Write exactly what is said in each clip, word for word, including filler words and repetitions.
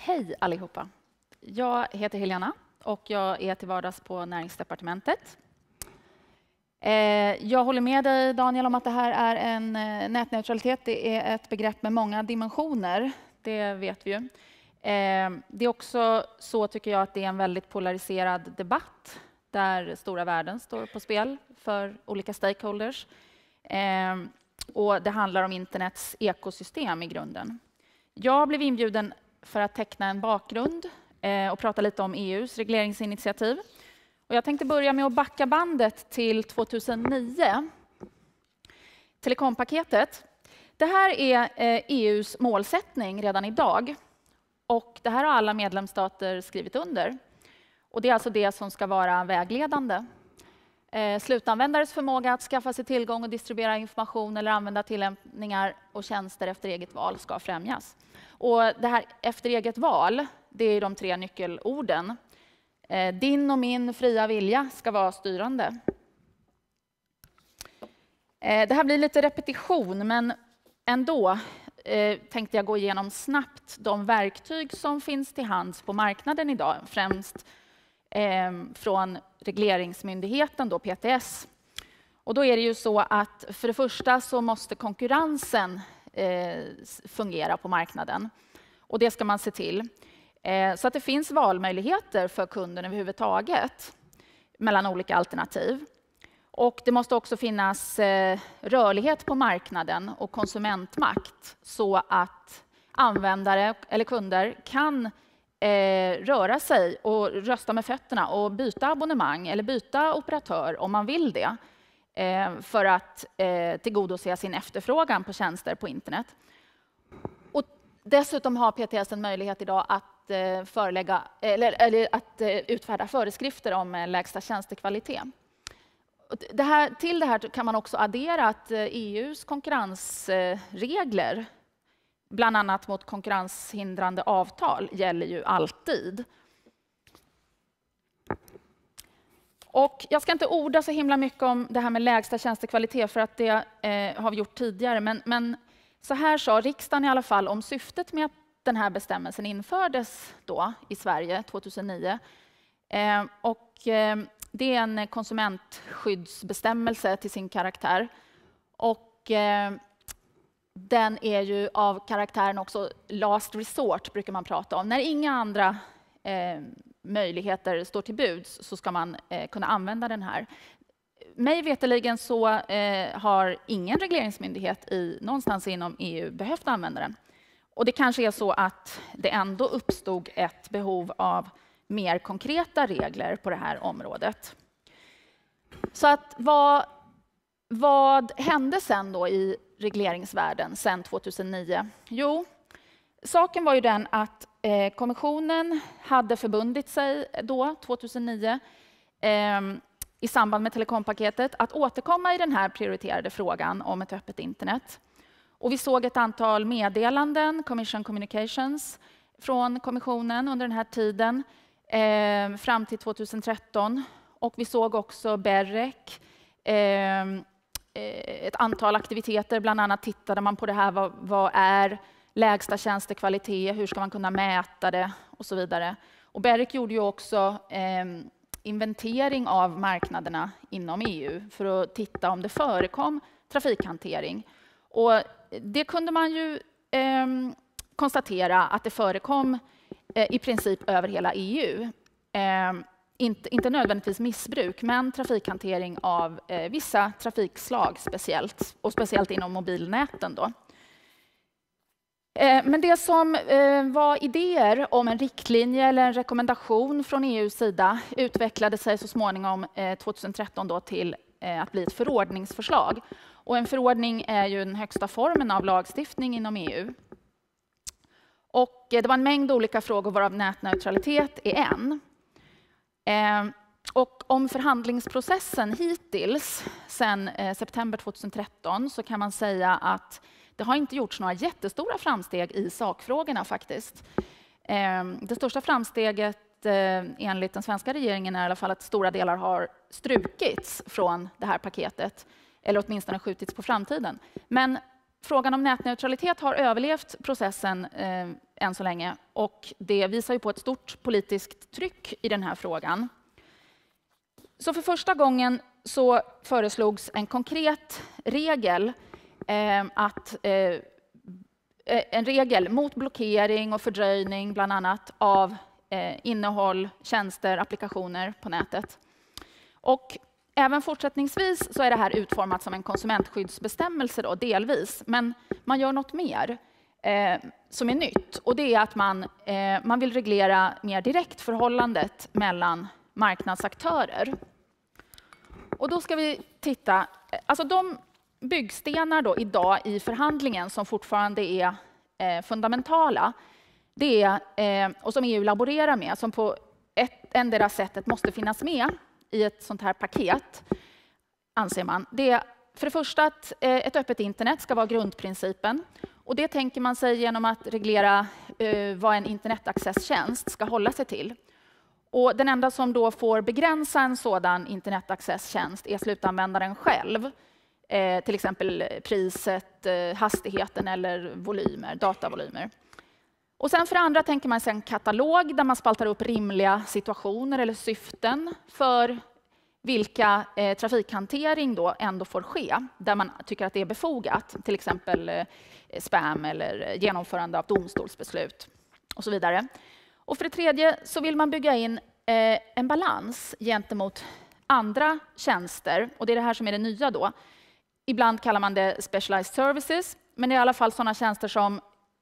Hej allihopa. Jag heter Helena och jag är till vardags på Näringsdepartementet. Jag håller med dig, Daniel, om att det här är en nätneutralitet. Det är ett begrepp med många dimensioner, det vet vi ju. Det är också så, tycker jag, att det är en väldigt polariserad debatt där stora värden står på spel för olika stakeholders. Och det handlar om internets ekosystem i grunden. Jag blev inbjuden för att teckna en bakgrund och prata lite om E U:s regleringsinitiativ. Och jag tänkte börja med att backa bandet till tjugohundranio. Telekompaketet. Det här är E U:s målsättning redan idag. Och det här har alla medlemsstater skrivit under. Och det är alltså det som ska vara vägledande. Eh, slutanvändares förmåga att skaffa sig tillgång och distribuera information eller använda tillämpningar och tjänster efter eget val ska främjas. Och det här efter eget val, det är de tre nyckelorden. Eh, din och min fria vilja ska vara styrande. Eh, det här blir lite repetition, men ändå eh, tänkte jag gå igenom snabbt de verktyg som finns till hands på marknaden idag, främst eh, från regleringsmyndigheten, då P T S. Och då är det ju så att för det första så måste konkurrensen eh, fungera på marknaden. Och det ska man se till. Eh, så att det finns valmöjligheter för kunden överhuvudtaget mellan olika alternativ. Och det måste också finnas eh, rörlighet på marknaden och konsumentmakt så att användare eller kunder kan eh, röra sig och rösta med fötterna och byta abonnemang eller byta operatör om man vill det eh, för att eh, tillgodose sin efterfrågan på tjänster på internet. Och dessutom har P T S en möjlighet idag att, eh, förelägga, eller, eller att eh, utfärda föreskrifter om eh, lägsta tjänstekvalitet. Det här, till det här kan man också addera att E U:s konkurrensregler, bland annat mot konkurrenshindrande avtal, gäller ju alltid. Och jag ska inte orda så himla mycket om det här med lägsta tjänstekvalitet för att det eh, har vi gjort tidigare. Men, men så här sa riksdagen i alla fall om syftet med att den här bestämmelsen infördes då i Sverige tjugohundranio. Eh, och, eh, Det är en konsumentskyddsbestämmelse till sin karaktär. Och eh, den är ju av karaktären också last resort, brukar man prata om. När inga andra eh, möjligheter står till buds så ska man eh, kunna använda den här. Mig veterligen så eh, har ingen regleringsmyndighet i, någonstans inom E U behövt använda den. Och det kanske är så att det ändå uppstod ett behov av mer konkreta regler på det här området. Så att vad, vad hände sen då i regleringsvärlden sen tjugohundranio? Jo, saken var ju den att eh, kommissionen hade förbundit sig då, tjugohundranio, eh, i samband med telekompaketet, att återkomma i den här prioriterade frågan om ett öppet internet. Och vi såg ett antal meddelanden, Commission Communications, från kommissionen under den här tiden, Eh, fram till tjugotretton. Och vi såg också BEREC, eh, ett antal aktiviteter. Bland annat tittade man på det här, vad, vad är lägsta tjänstekvalitet, hur ska man kunna mäta det och så vidare. Och BEREC gjorde ju också eh, inventering av marknaderna inom E U för att titta om det förekom trafikhantering. Och det kunde man ju eh, konstatera att det förekom i princip över hela E U. Eh, inte, inte nödvändigtvis missbruk, men trafikhantering av eh, vissa trafikslag speciellt, och speciellt inom mobilnäten då. Eh, men det som eh, var idéer om en riktlinje eller en rekommendation från E U:s sida utvecklade sig så småningom eh, tjugotretton då till eh, att bli ett förordningsförslag. Och en förordning är ju den högsta formen av lagstiftning inom E U. Och det var en mängd olika frågor varav nätneutralitet är en. Eh, och om förhandlingsprocessen hittills sedan eh, september tjugotretton så kan man säga att det har inte gjorts några jättestora framsteg i sakfrågorna faktiskt. Eh, det största framsteget eh, enligt den svenska regeringen är i alla fall att stora delar har strukits från det här paketet, eller åtminstone skjutits på framtiden. Men frågan om nätneutralitet har överlevt processen eh, än så länge. Och det visar ju på ett stort politiskt tryck i den här frågan. Så för första gången så föreslogs en konkret regel, eh, att, eh, en regel mot blockering och fördröjning bland annat av eh, innehåll, tjänster, applikationer på nätet. Och även fortsättningsvis så är det här utformat som en konsumentskyddsbestämmelse då, delvis. Men man gör något mer eh, som är nytt. Och det är att man, eh, man vill reglera mer direkt förhållandet mellan marknadsaktörer. Och då ska vi titta, alltså de byggstenar då idag i förhandlingen som fortfarande är eh, fundamentala, det är, eh, och som E U laborerar med, som på ett ändra sättet måste finnas med i ett sånt här paket, anser man. Det är för det första att eh, ett öppet internet ska vara grundprincipen. Och det tänker man sig genom att reglera eh, vad en internetaccesstjänst ska hålla sig till. Och den enda som då får begränsa en sådan internetaccesstjänst är slutanvändaren själv. Eh, till exempel priset, eh, hastigheten eller volymer, datavolymer. Och sen för det andra tänker man sig en katalog där man spaltar upp rimliga situationer eller syften för vilka eh, trafikhantering då ändå får ske, där man tycker att det är befogat. Till exempel eh, spam eller genomförande av domstolsbeslut och så vidare. Och för det tredje så vill man bygga in eh, en balans gentemot andra tjänster. Och det är det här som är det nya då. Ibland kallar man det specialized services, men det är i alla fall sådana tjänster som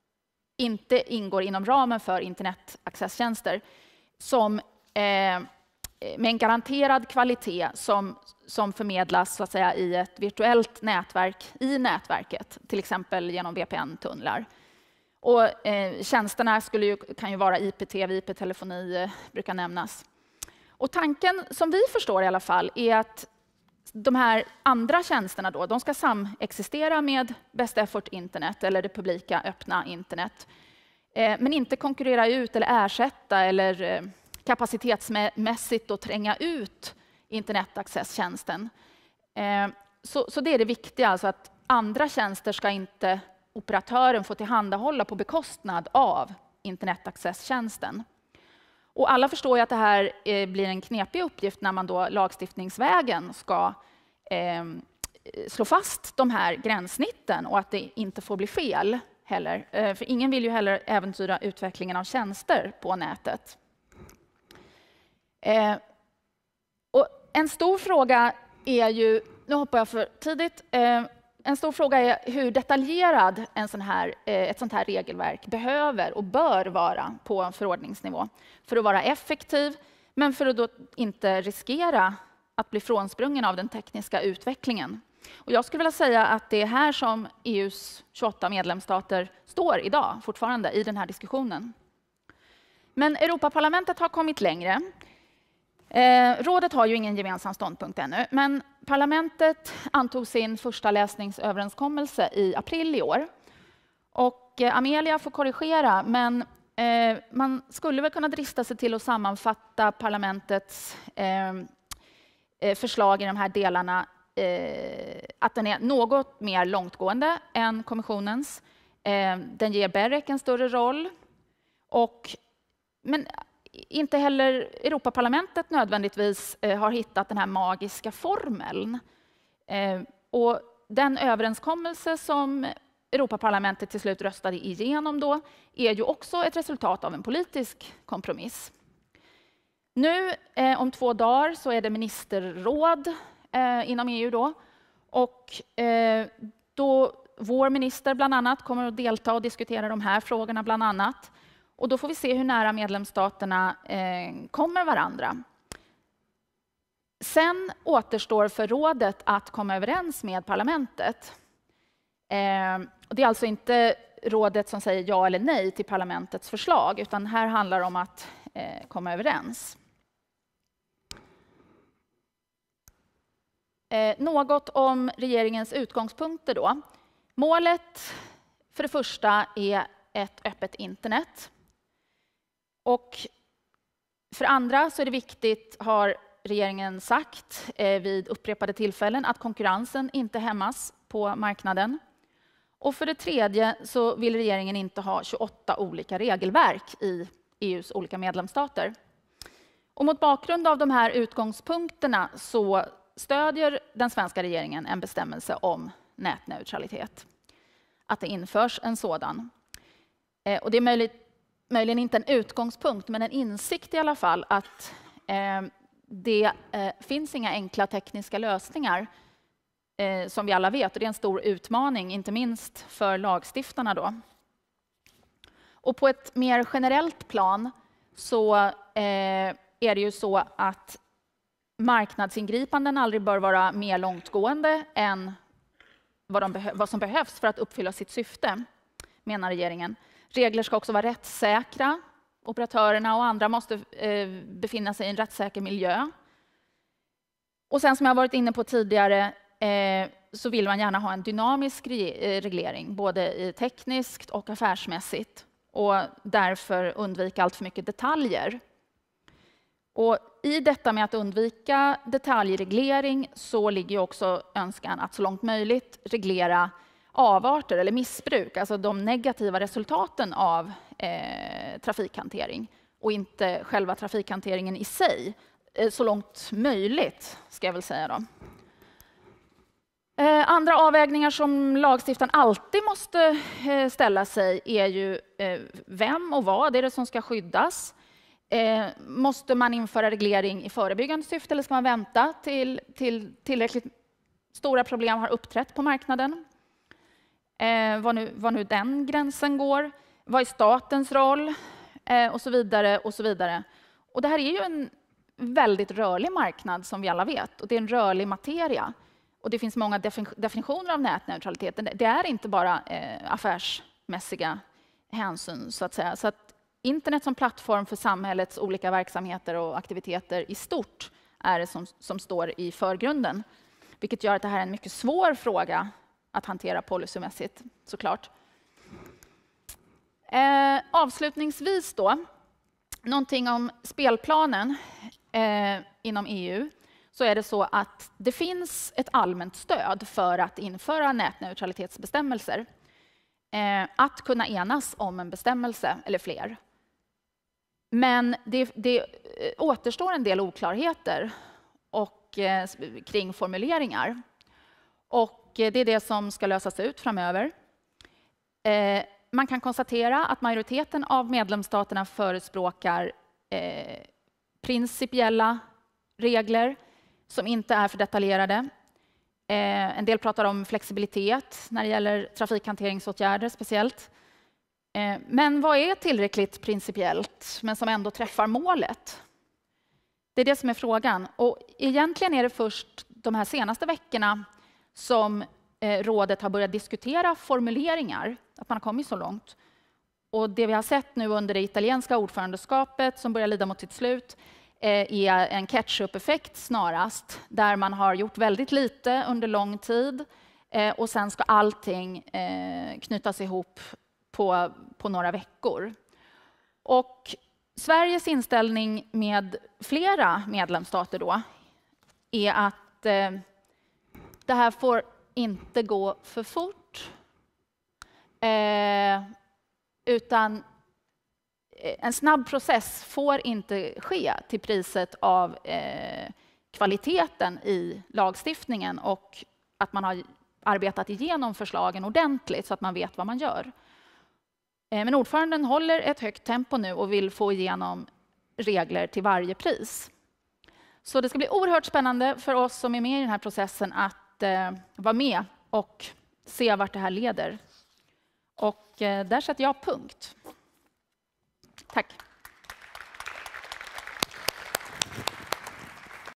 inte ingår inom ramen för internetaccesstjänster, som eh, med en garanterad kvalitet som, som förmedlas så att säga, i ett virtuellt nätverk i nätverket, till exempel genom V P N-tunnlar. Och, eh, tjänsterna skulle ju, kan ju vara I P T V, I P-telefoni, eh, brukar nämnas. Och tanken, som vi förstår i alla fall, är att de här andra tjänsterna då, de ska samexistera med Best Effort Internet eller det publika öppna internet. Eh, men inte konkurrera ut eller ersätta eller eh, kapacitetsmässigt då tränga ut internetaccesstjänsten. Eh, så, så det är det viktiga, alltså att andra tjänster ska inte operatören få tillhandahålla på bekostnad av internetaccesstjänsten. Och alla förstår ju att det här eh, blir en knepig uppgift när man då lagstiftningsvägen ska eh, slå fast de här gränssnitten och att det inte får bli fel heller. Eh, för ingen vill ju heller äventyra utvecklingen av tjänster på nätet. Eh, och en stor fråga är ju, nu hoppar jag för tidigt, eh, en stor fråga är hur detaljerad en sån här, ett sånt här regelverk behöver och bör vara på förordningsnivå för att vara effektiv, men för att då inte riskera att bli frånsprungen av den tekniska utvecklingen. Och jag skulle vilja säga att det är här som E U:s tjugoåtta medlemsstater står idag, fortfarande i den här diskussionen. Men Europaparlamentet har kommit längre. Eh, rådet har ju ingen gemensam ståndpunkt ännu, men parlamentet antog sin första läsningsöverenskommelse i april i år. Och eh, Amelia får korrigera, men eh, man skulle väl kunna drista sig till att sammanfatta parlamentets eh, förslag i de här delarna, eh, att den är något mer långtgående än kommissionens. Eh, den ger BEREC en större roll, och, men inte heller Europaparlamentet nödvändigtvis eh, har hittat den här magiska formeln. Eh, och den överenskommelse som Europaparlamentet till slut röstade igenom då är ju också ett resultat av en politisk kompromiss. Nu eh, om två dagar så är det ministerråd eh, inom E U då. Och eh, då vår minister bland annat kommer att delta och diskutera de här frågorna bland annat. Och då får vi se hur nära medlemsstaterna eh, kommer varandra. Sen återstår för rådet att komma överens med parlamentet. Eh, och det är alltså inte rådet som säger ja eller nej till parlamentets förslag, utan här handlar det om att eh, komma överens. Eh, något om regeringens utgångspunkter då. Målet för det första är ett öppet internet. Och för andra så är det viktigt, har regeringen sagt eh, vid upprepade tillfällen, att konkurrensen inte hämmas på marknaden. Och för det tredje så vill regeringen inte ha tjugoåtta olika regelverk i E U:s olika medlemsstater. Och mot bakgrund av de här utgångspunkterna så stödjer den svenska regeringen en bestämmelse om nätneutralitet. Att det införs en sådan. Och det är möjligt, möjligen inte en utgångspunkt, men en insikt i alla fall att eh, det eh, finns inga enkla tekniska lösningar eh, som vi alla vet. Och det är en stor utmaning, inte minst för lagstiftarna då. Och på ett mer generellt plan så eh, är det ju så att marknadsingripanden aldrig bör vara mer långtgående än vad, de behö- vad som behövs för att uppfylla sitt syfte, menar regeringen. Regler ska också vara rättssäkra. Operatörerna och andra måste eh, befinna sig i en rättssäker miljö. Och sen som jag varit inne på tidigare eh, så vill man gärna ha en dynamisk re- reglering, både i tekniskt och affärsmässigt. Och därför undvika allt för mycket detaljer. Och i detta med att undvika detaljreglering så ligger också önskan att så långt möjligt reglera avarter eller missbruk, alltså de negativa resultaten av eh, trafikhantering och inte själva trafikhanteringen i sig, eh, så långt möjligt, ska jag väl säga då. Eh, andra avvägningar som lagstiftaren alltid måste eh, ställa sig är ju eh, vem och vad är det som ska skyddas. Eh, måste man införa reglering i förebyggande syfte eller ska man vänta till, till tillräckligt stora problem har uppträtt på marknaden? Eh, vad, nu, vad nu den gränsen går. Vad är statens roll? Eh, och så vidare och så vidare. Och det här är ju en väldigt rörlig marknad som vi alla vet. Och det är en rörlig materia. Och det finns många definitioner av nätneutralitet. Det är inte bara eh, affärsmässiga hänsyn så att säga. Så att internet som plattform för samhällets olika verksamheter och aktiviteter i stort är det som, som står i förgrunden. Vilket gör att det här är en mycket svår fråga att hantera policymässigt, såklart. Eh, avslutningsvis då, någonting om spelplanen eh, inom E U. Så är det så att det finns ett allmänt stöd för att införa nätneutralitetsbestämmelser. Eh, att kunna enas om en bestämmelse eller fler. Men det, det återstår en del oklarheter och, eh, kring formuleringar. Och det är det som ska lösas ut framöver. Eh, man kan konstatera att majoriteten av medlemsstaterna förespråkar eh, principiella regler som inte är för detaljerade. Eh, en del pratar om flexibilitet när det gäller trafikhanteringsåtgärder speciellt. Eh, men vad är tillräckligt principiellt men som ändå träffar målet? Det är det som är frågan. Och egentligen är det först de här senaste veckorna som eh, rådet har börjat diskutera formuleringar, att man har kommit så långt. Och det vi har sett nu under det italienska ordförandeskapet som börjar lida mot sitt slut eh, är en catch-up-effekt snarast, där man har gjort väldigt lite under lång tid eh, och sen ska allting eh, knytas ihop på, på några veckor. Och Sveriges inställning med flera medlemsstater då är att eh, det här får inte gå för fort. Eh, utan en snabb process får inte ske till priset av eh, kvaliteten i lagstiftningen och att man har arbetat igenom förslagen ordentligt så att man vet vad man gör. Eh, men ordföranden håller ett högt tempo nu och vill få igenom regler till varje pris. Så det ska bli oerhört spännande för oss som är med i den här processen att eh, vara med och se vart det här leder. Och eh, där sätter jag punkt. Tack.